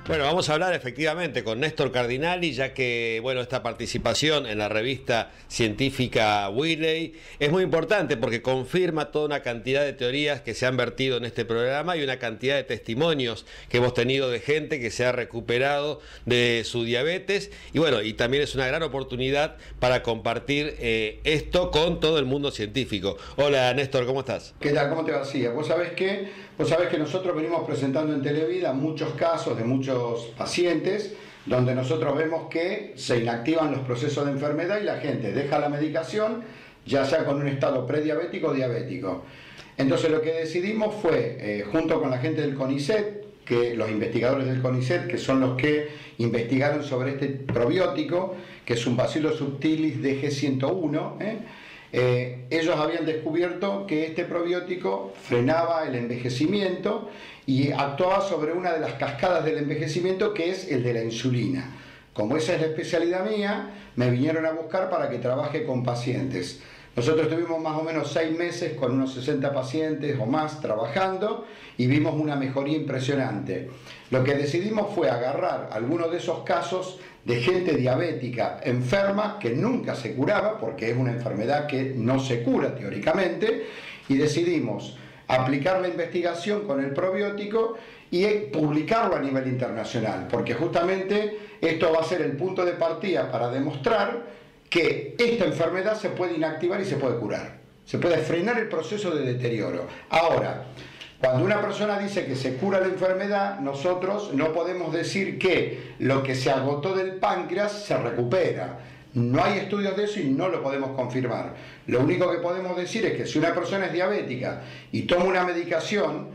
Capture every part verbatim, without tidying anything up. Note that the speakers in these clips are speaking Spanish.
Bueno, vamos a hablar efectivamente con Néstor Cardinali, ya que, bueno, esta participación en la revista científica Wiley es muy importante porque confirma toda una cantidad de teorías que se han vertido en este programa y una cantidad de testimonios que hemos tenido de gente que se ha recuperado de su diabetes. Y bueno, y también es una gran oportunidad para compartir eh, esto con todo el mundo científico. Hola, Néstor, ¿cómo estás? ¿Qué tal? ¿Cómo te va, Cia? Vos sabés que, vos sabés que nosotros venimos presentando en Televida muchos casos de muchos pacientes donde nosotros vemos que se inactivan los procesos de enfermedad y la gente deja la medicación, ya sea con un estado prediabético o diabético. Entonces lo que decidimos fue, eh, junto con la gente del CONICET, que los investigadores del CONICET, que son los que investigaron sobre este probiótico, que es un Bacillus subtilis D G ciento uno, ¿eh? Eh, ellos habían descubierto que este probiótico frenaba el envejecimiento y actuaba sobre una de las cascadas del envejecimiento, que es el de la insulina. Como esa es la especialidad mía, me vinieron a buscar para que trabaje con pacientes. Nosotros tuvimos más o menos seis meses con unos sesenta pacientes o más trabajando y vimos una mejoría impresionante. Lo que decidimos fue agarrar algunos de esos casos de gente diabética enferma que nunca se curaba, porque es una enfermedad que no se cura teóricamente, y decidimos aplicar la investigación con el probiótico y publicarlo a nivel internacional, porque justamente esto va a ser el punto de partida para demostrar que esta enfermedad se puede inactivar y se puede curar. Se puede frenar el proceso de deterioro. Ahora, cuando una persona dice que se cura la enfermedad, nosotros no podemos decir que lo que se agotó del páncreas se recupera. No hay estudios de eso y no lo podemos confirmar. Lo único que podemos decir es que si una persona es diabética y toma una medicación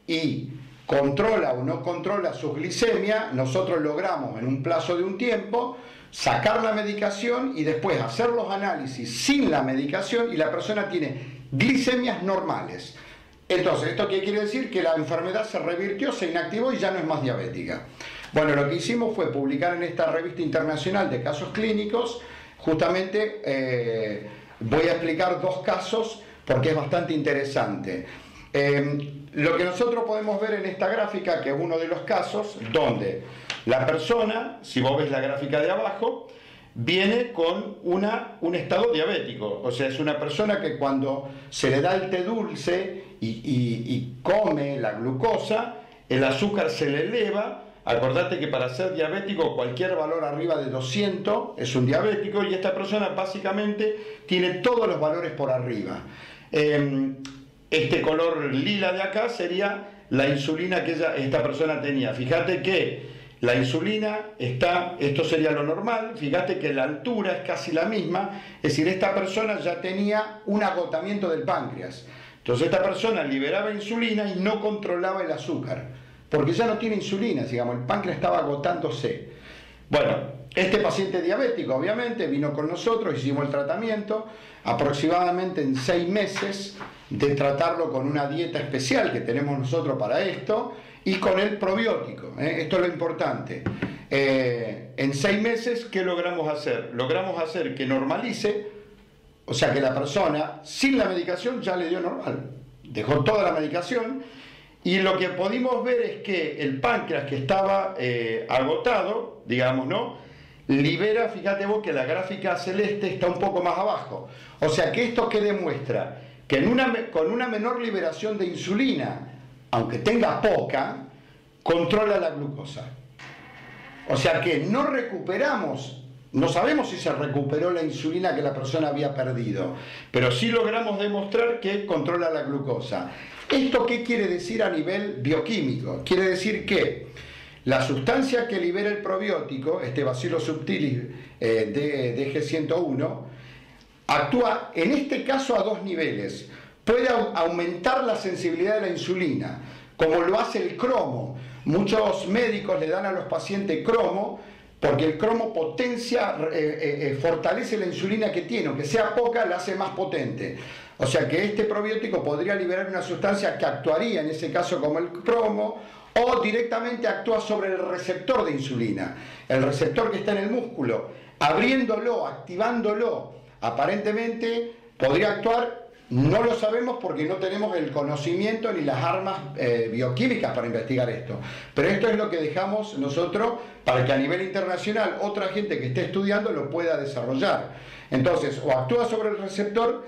y controla o no controla su glicemia, nosotros logramos en un plazo de un tiempo sacar la medicación y después hacer los análisis sin la medicación y la persona tiene glicemias normales. Entonces, ¿esto qué quiere decir? Que la enfermedad se revirtió, se inactivó y ya no es más diabética. Bueno, lo que hicimos fue publicar en esta revista internacional de casos clínicos, justamente eh, voy a explicar dos casos porque es bastante interesante. Eh, lo que nosotros podemos ver en esta gráfica, que es uno de los casos, donde la persona, si vos ves la gráfica de abajo, viene con una, un estado diabético, o sea, es una persona que cuando se le da el té dulce y, y, y come la glucosa, el azúcar se le eleva. Acordate que para ser diabético cualquier valor arriba de doscientos es un diabético y esta persona básicamente tiene todos los valores por arriba. Eh, este color lila de acá sería la insulina que ella, esta persona tenía. Fíjate que la insulina está, esto sería lo normal, fíjate que la altura es casi la misma, es decir, esta persona ya tenía un agotamiento del páncreas. Entonces esta persona liberaba insulina y no controlaba el azúcar, porque ya no tiene insulina, digamos, el páncreas estaba agotándose. Bueno, este paciente diabético obviamente vino con nosotros, hicimos el tratamiento, aproximadamente en seis meses de tratarlo con una dieta especial que tenemos nosotros para esto, y con el probiótico, ¿eh? Esto es lo importante. Eh, en seis meses, ¿qué logramos hacer? Logramos hacer que normalice, o sea que la persona sin la medicación ya le dio normal, dejó toda la medicación, y lo que pudimos ver es que el páncreas que estaba eh, agotado, digamos, ¿no?, libera, fíjate vos que la gráfica celeste está un poco más abajo, o sea que esto que demuestra que en una, con una menor liberación de insulina, aunque tenga poca, controla la glucosa. O sea que no recuperamos, no sabemos si se recuperó la insulina que la persona había perdido, pero sí logramos demostrar que controla la glucosa. ¿Esto qué quiere decir a nivel bioquímico? Quiere decir que la sustancia que libera el probiótico, este Bacillus subtilis eh, de D G ciento uno, actúa en este caso a dos niveles. Puede aumentar la sensibilidad de la insulina, como lo hace el cromo. Muchos médicos le dan a los pacientes cromo porque el cromo potencia, eh, eh, fortalece la insulina que tiene, aunque sea poca, la hace más potente. O sea que este probiótico podría liberar una sustancia que actuaría en ese caso como el cromo, o directamente actúa sobre el receptor de insulina, el receptor que está en el músculo, abriéndolo, activándolo. Aparentemente podría actuar No lo sabemos porque no tenemos el conocimiento ni las armas eh, bioquímicas para investigar esto. Pero esto es lo que dejamos nosotros para que a nivel internacional otra gente que esté estudiando lo pueda desarrollar. Entonces, o actúa sobre el receptor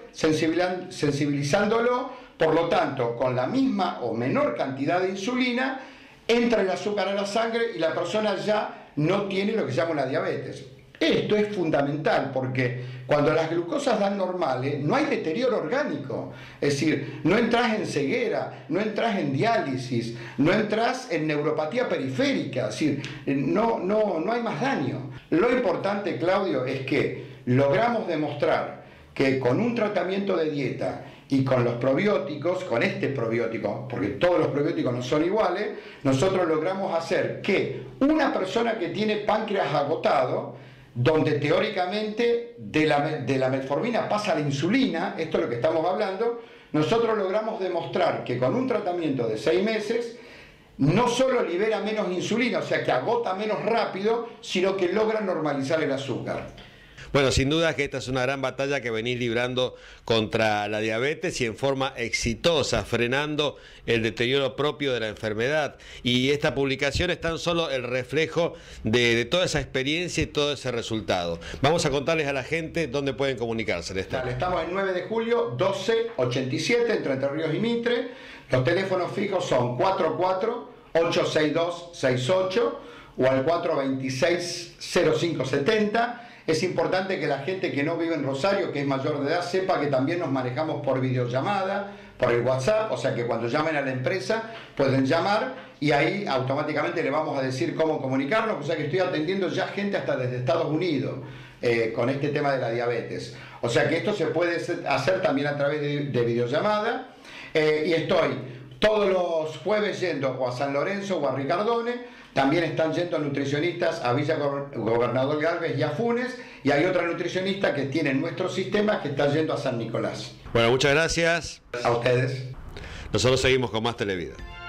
sensibilizándolo, por lo tanto, con la misma o menor cantidad de insulina, entra el azúcar a la sangre y la persona ya no tiene lo que se llama una diabetes. Esto es fundamental porque cuando las glucosas dan normales no hay deterioro orgánico, es decir, no entras en ceguera, no entras en diálisis, no entras en neuropatía periférica, es decir, no, no, no hay más daño. Lo importante, Claudio, es que logramos demostrar que con un tratamiento de dieta y con los probióticos, con este probiótico, porque todos los probióticos no son iguales, nosotros logramos hacer que una persona que tiene páncreas agotado, donde teóricamente de la, de la metformina pasa a la insulina, esto es lo que estamos hablando, nosotros logramos demostrar que con un tratamiento de seis meses no solo libera menos insulina, o sea que agota menos rápido, sino que logra normalizar el azúcar. Bueno, sin duda que esta es una gran batalla que venís librando contra la diabetes y en forma exitosa, frenando el deterioro propio de la enfermedad. Y esta publicación es tan solo el reflejo de, de toda esa experiencia y todo ese resultado. Vamos a contarles a la gente dónde pueden comunicarse. Dale, estamos el nueve de julio, doce ochenta y siete, entre Entre Ríos y Mitre. Los teléfonos fijos son cuatro cuatro ocho seis dos seis ocho o al cuatro dos seis cero cinco siete cero. Es importante que la gente que no vive en Rosario, que es mayor de edad, sepa que también nos manejamos por videollamada, por el WhatsApp, o sea que cuando llamen a la empresa pueden llamar y ahí automáticamente le vamos a decir cómo comunicarnos, o sea que estoy atendiendo ya gente hasta desde Estados Unidos eh, con este tema de la diabetes. O sea que esto se puede hacer también a través de, de videollamada eh, y estoy todos los jueves yendo o a San Lorenzo o a Ricardone. También están yendo nutricionistas a Villa Gobernador Galvez y a Funes, y hay otra nutricionista que tiene nuestros sistemas que está yendo a San Nicolás. Bueno, muchas gracias. A ustedes. Nosotros seguimos con más Televida.